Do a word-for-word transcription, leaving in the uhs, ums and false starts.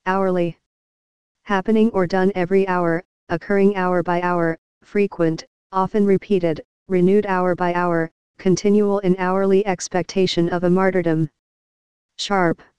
Hourly. Happening or done every hour, occurring hour by hour, frequent, often repeated, renewed hour by hour, continual in hourly expectation of a martyrdom. Sharp.